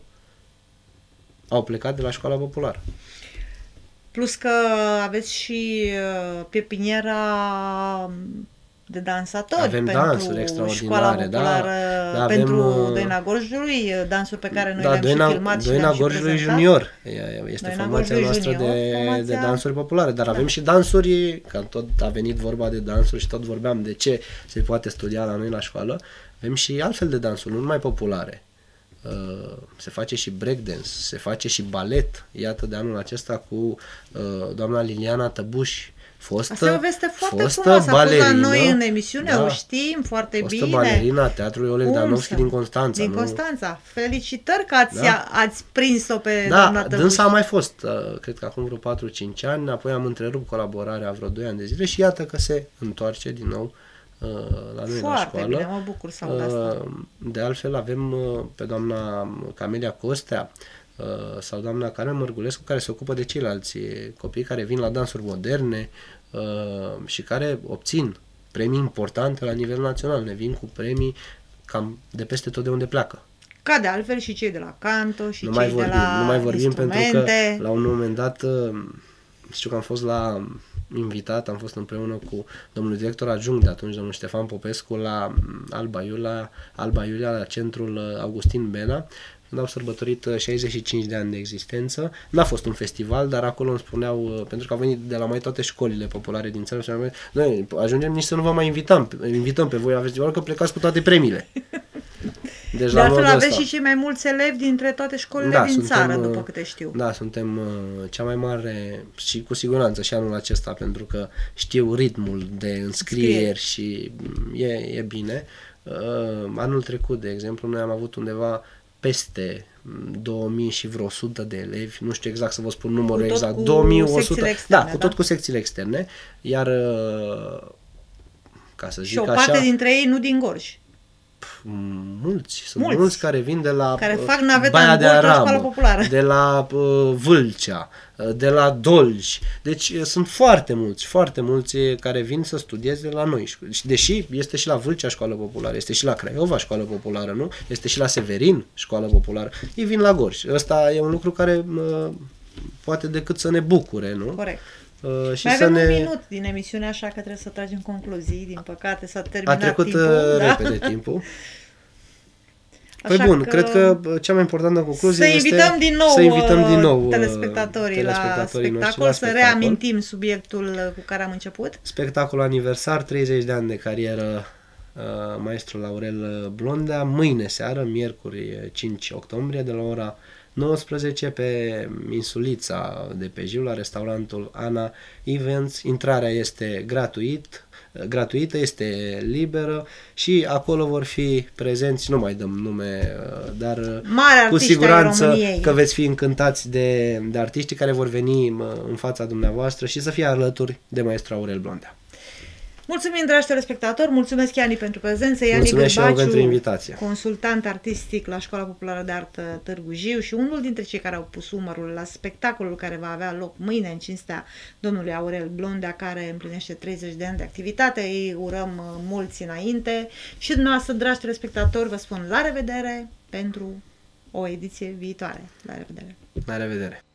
Au plecat de la școala populară. Plus că aveți și uh, pepiniera de dansatori Avem pentru dansuri extraordinare, școala da. populară, Da, pentru avem, uh, Doina Gorjului, dansuri pe care noi Da, le-am Doina, și filmat și Doina le-am și Gorjului prezentat. Junior este Doina formația Gorjului noastră Junior, de, formația- de dansuri populare, dar avem și dansuri, că tot a venit vorba de dansuri și tot vorbeam de ce se poate studia la noi la școală, avem și altfel de dansuri, nu numai populare. Uh, se face și breakdance, se face și balet, iată de anul acesta cu uh, doamna Liliana Tăbuș, fostă, Asta e o veste foarte fostă frumoasă. A fost la balerină, noi în emisiune, da, o știm foarte fostă bine. balerina Teatrului Oleg Cum Danovski să? din Constanța. Din nu? Constanța. Felicitări că ați, Da. ați prins-o pe Da, doamna Tăbuș. dânsa a mai fost, uh, cred că acum vreo patru cinci ani, apoi am întrerupt colaborarea vreo doi ani de zile și iată că se întoarce din nou uh, la noi Foarte la școală. bine, mă bucur să aud asta. Uh, De altfel avem uh, pe doamna Camelia Costea uh, sau doamna Carmen Mărgulescu, care se ocupă de ceilalți copii care vin la dansuri moderne uh, și care obțin premii importante la nivel național. Ne vin cu premii cam de peste tot de unde pleacă. Ca de altfel și cei de la canto și Nu cei mai vorbim, de la nu mai vorbim pentru că instrumente. la un moment dat uh, știu că am fost la invitat, am fost împreună cu domnul director adjunct de atunci, domnul Ștefan Popescu, la Alba Iulia, Alba Iulia la centrul Augustin Bena, când au sărbătorit șaizeci și cinci de ani de existență. N-a fost un festival, dar acolo îmi spuneau, pentru că au venit de la mai toate școlile populare din țară, și am zis, noi ajungem nici să nu vă mai invităm, invităm pe voi la festival, că plecați cu toate premiile. Deci, De la altfel modul aveți ăsta. și cei mai mulți elevi dintre toate școlile Da, din suntem, țară, uh, după câte știu. Da, suntem uh, cea mai mare și cu siguranță și anul acesta, pentru că știu ritmul de înscrieri și mm, e, e bine. Uh, anul trecut, de exemplu, noi am avut undeva peste două mii și vreo o sută de elevi, nu știu exact să vă spun numărul Cu tot exact, cu două mii o sută, secțiile externe, da, cu da? tot cu secțiile externe, iar uh, ca să Și zic o așa, parte dintre ei nu din Gorj. mulți, sunt Mulți. mulți, care vin de la Care uh, fac naveta Baia în de Gorj la Aramă, școala populară. de la uh, Vâlcea, uh, de la Dolj. Deci uh, sunt foarte mulți, foarte mulți uh, care vin să studieze la noi. Și deși este și la Vâlcea școală populară, este și la Craiova școală populară, nu? Este și la Severin școală populară. Ei vin la Gorj. Ăsta e un lucru care uh, poate decât să ne bucure, nu? Corect. Uh, și Mai să avem ne... un minut din emisiune, așa că trebuie să tragem concluzii. Din păcate s-a A terminat trecut timpul. uh, Da? repede timpul. Păi bun, că cred că cea mai importantă concluzie să este invităm din nou, să invităm din nou telespectatorii, telespectatorii la spectacol, la să spectacol. reamintim subiectul cu care am început. Spectacolul aniversar, treizeci de ani de carieră, uh, maestru Aurel Blondea, mâine seară, miercuri cinci octombrie, de la ora nouăsprezece pe Insulița de pe Jiu, la restaurantul Ana Events. Intrarea este gratuit, gratuită, este liberă și acolo vor fi prezenți, nu mai dăm nume, dar Mari cu siguranță României. că veți fi încântați de, de artiștii care vor veni în fața dumneavoastră și să fie alături de maestru Aurel Blondea. Mulțumim, dragi telespectatori, mulțumesc Iani pentru prezență, Iani Mulțumesc și eu Gârbaciu, pentru invitație. consultant artistic la Școala Populară de Artă Târgu Jiu și unul dintre cei care au pus umărul la spectacolul care va avea loc mâine în cinstea domnului Aurel Blondea, care împlinește treizeci de ani de activitate. Îi urăm mulți înainte și dumneavoastră, dragi telespectatori, vă spun la revedere pentru o ediție viitoare. La revedere! La revedere!